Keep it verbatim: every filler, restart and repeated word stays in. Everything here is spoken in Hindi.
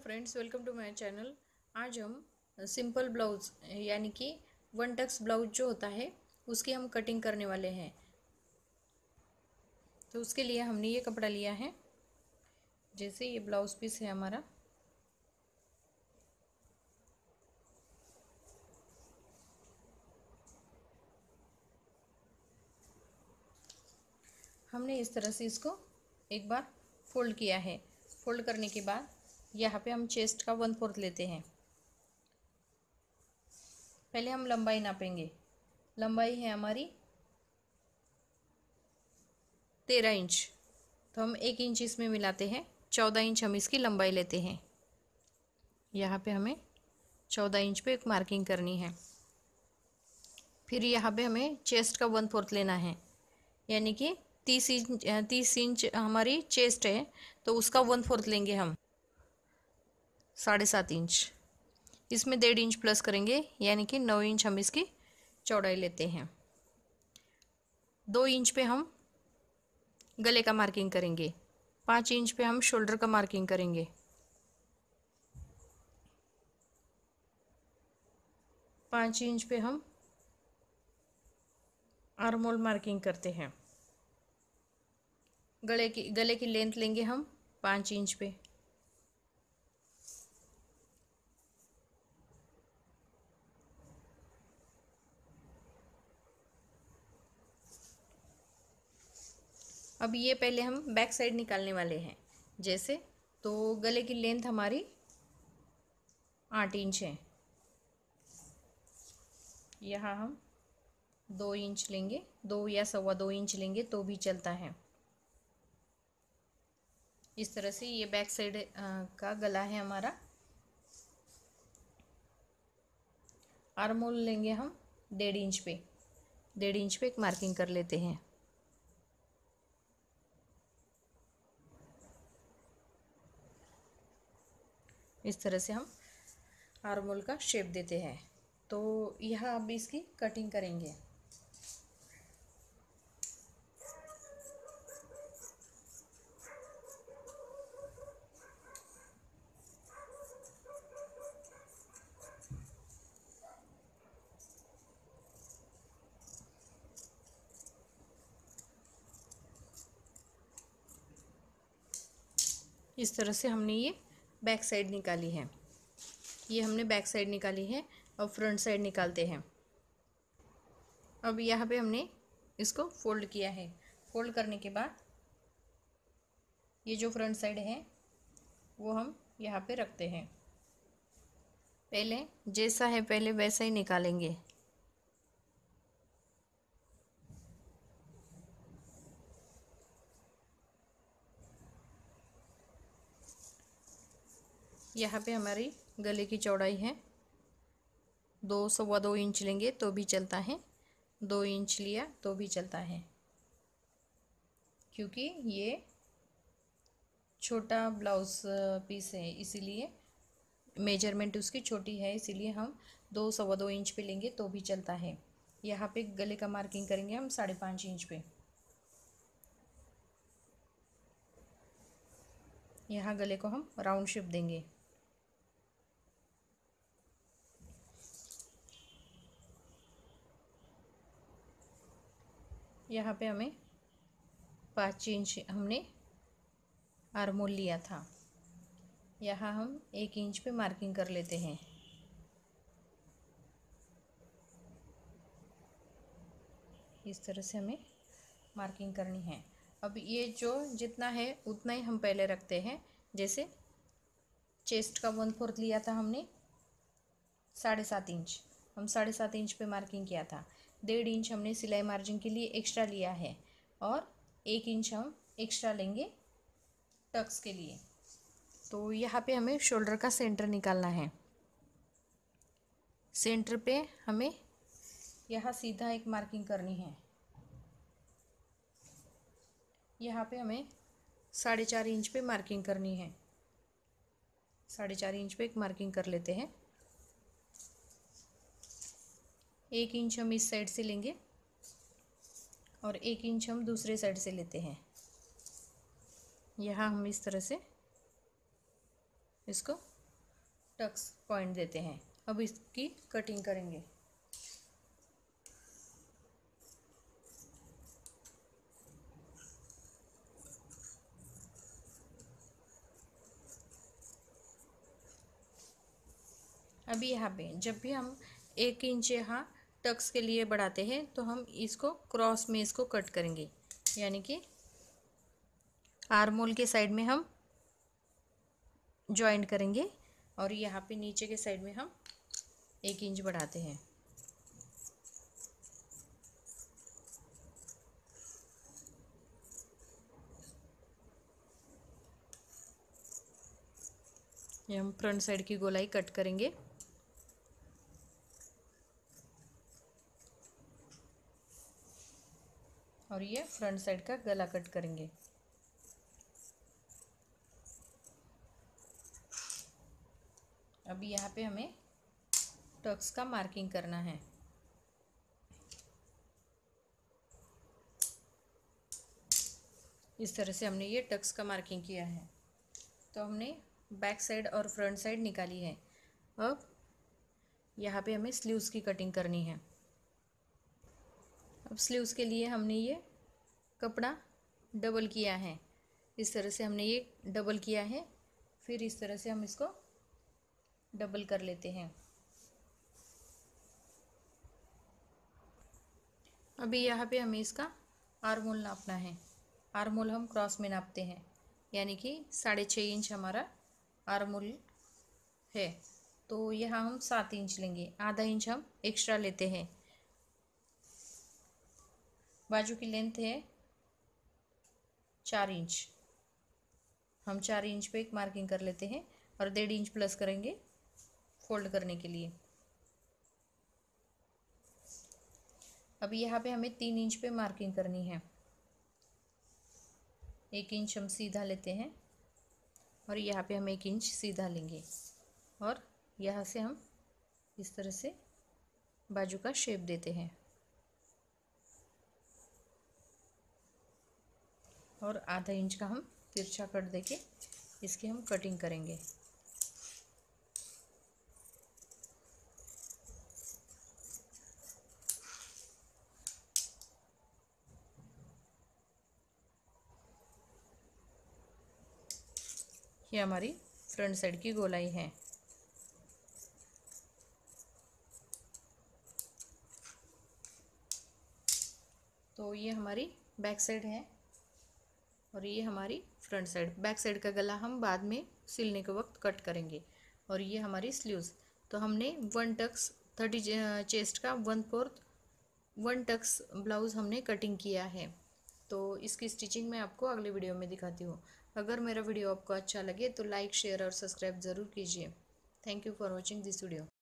Friends, welcome to my channel. आज हम सिंपल ब्लाउज यानी कि वन टक्स ब्लाउज जो होता है उसकी हम कटिंग करने वाले हैं। तो उसके लिए हमने ये कपड़ा लिया है। जैसे ये ब्लाउज पीस है हमारा। हमने इस तरह से इसको एक बार फोल्ड किया है। फोल्ड करने के बाद यहाँ पे हम चेस्ट का वन फोर्थ लेते हैं। पहले हम लंबाई नापेंगे। लंबाई है हमारी तेरह इंच, तो हम एक इंच इसमें मिलाते हैं। चौदह इंच हम इसकी लंबाई लेते हैं। यहाँ पे हमें चौदह इंच पे एक मार्किंग करनी है। फिर यहाँ पे हमें चेस्ट का वन फोर्थ लेना है, यानी कि तीस इंच तीस इंच हमारी चेस्ट है, तो उसका वन फोर्थ लेंगे हम साढ़े सात इंच। इसमें डेढ़ इंच प्लस करेंगे, यानी कि नौ इंच हम इसकी चौड़ाई लेते हैं। दो इंच पे हम गले का मार्किंग करेंगे। पाँच इंच पे हम शोल्डर का मार्किंग करेंगे। पाँच इंच पे हम आर्म होल मार्किंग करते हैं। गले की गले की लेंथ लेंगे हम पाँच इंच पे। अब ये पहले हम बैक साइड निकालने वाले हैं। जैसे तो गले की लेंथ हमारी आठ इंच है। यहाँ हम दो इंच लेंगे, दो या सवा दो इंच लेंगे तो भी चलता है। इस तरह से ये बैक साइड का गला है हमारा। आर्म होल लेंगे हम डेढ़ इंच पे। डेढ़ इंच पे एक मार्किंग कर लेते हैं। इस तरह से हम आर्म होल का शेप देते हैं। तो यहाँ अब इसकी कटिंग करेंगे। इस तरह से हमने ये बैक साइड निकाली है। ये हमने बैक साइड निकाली है। अब फ्रंट साइड निकालते हैं। अब यहाँ पे हमने इसको फोल्ड किया है। फोल्ड करने के बाद ये जो फ्रंट साइड है वो हम यहाँ पे रखते हैं। पहले जैसा है पहले वैसा ही निकालेंगे। यहाँ पे हमारी गले की चौड़ाई है दो सवा दो इंच लेंगे तो भी चलता है। दो इंच लिया तो भी चलता है, क्योंकि ये छोटा ब्लाउज पीस है, इसीलिए मेजरमेंट उसकी छोटी है, इसीलिए हम दो सवा दो इंच पे लेंगे तो भी चलता है। यहाँ पे गले का मार्किंग करेंगे हम साढ़े पाँच इंच पे। यहाँ गले को हम राउंड शेप देंगे। यहाँ पे हमें पाँच इंच हमने आर्म होल लिया था। यहाँ हम एक इंच पे मार्किंग कर लेते हैं। इस तरह से हमें मार्किंग करनी है। अब ये जो जितना है उतना ही हम पहले रखते हैं। जैसे चेस्ट का वन फोर्थ लिया था हमने साढ़े सात इंच, हम साढ़े सात इंच पे मार्किंग किया था। डेढ़ इंच हमने सिलाई मार्जिन के लिए एक्स्ट्रा लिया है, और एक इंच हम एक्स्ट्रा लेंगे टक्स के लिए। तो यहाँ पे हमें शोल्डर का सेंटर निकालना है। सेंटर पे हमें यहाँ सीधा एक मार्किंग करनी है। यहाँ पे हमें साढ़े चार इंच पे मार्किंग करनी है। साढ़े चार इंच पे एक मार्किंग कर लेते हैं। एक इंच हम इस साइड से लेंगे और एक इंच हम दूसरे साइड से लेते हैं। यहाँ हम इस तरह से इसको टक्स पॉइंट देते हैं। अब इसकी कटिंग करेंगे। अभी यहाँ पे जब भी हम एक इंच यहाँ टक्स के लिए बढ़ाते हैं तो हम इसको क्रॉस में इसको कट करेंगे, यानी कि आर्म होल के साइड में हम जॉइंट करेंगे और यहाँ पे नीचे के साइड में हम एक इंच बढ़ाते हैं। ये हम फ्रंट साइड की गोलाई कट करेंगे। और ये फ्रंट साइड का गला कट करेंगे। अभी यहाँ पे हमें टक्स का मार्किंग करना है। इस तरह से हमने ये टक्स का मार्किंग किया है। तो हमने बैक साइड और फ्रंट साइड निकाली है। अब यहाँ पे हमें स्लीव्स की कटिंग करनी है। अब स्लीव्स के लिए हमने ये कपड़ा डबल किया है। इस तरह से हमने ये डबल किया है, फिर इस तरह से हम इसको डबल कर लेते हैं। अभी यहाँ पे हमें इसका आर्म होल नापना है। आर्म होल हम क्रॉस में नापते हैं, यानी कि साढ़े छः इंच हमारा आर्म होल है। तो यहाँ हम सात इंच लेंगे, आधा इंच हम एक्स्ट्रा लेते हैं। बाजू की लेंथ है चार इंच, हम चार इंच पे एक मार्किंग कर लेते हैं और डेढ़ इंच प्लस करेंगे फोल्ड करने के लिए। अभी यहाँ पे हमें तीन इंच पे मार्किंग करनी है। एक इंच हम सीधा लेते हैं और यहाँ पे हम एक इंच सीधा लेंगे और यहाँ से हम इस तरह से बाजू का शेप देते हैं और आधा इंच का हम तिरछा कट देके इसकी हम कटिंग करेंगे। ये हमारी फ्रंट साइड की गोलाई है। तो ये हमारी बैक साइड है और ये हमारी फ्रंट साइड। बैक साइड का गला हम बाद में सिलने के वक्त कट करेंगे। और ये हमारी स्लीव्स। तो हमने वन टक्स थर्टी चेस्ट का one fourth one tucks blouse हमने कटिंग किया है। तो इसकी स्टिचिंग मैं आपको अगले वीडियो में दिखाती हूँ। अगर मेरा वीडियो आपको अच्छा लगे तो लाइक शेयर और सब्सक्राइब ज़रूर कीजिए। Thank you for watching this video.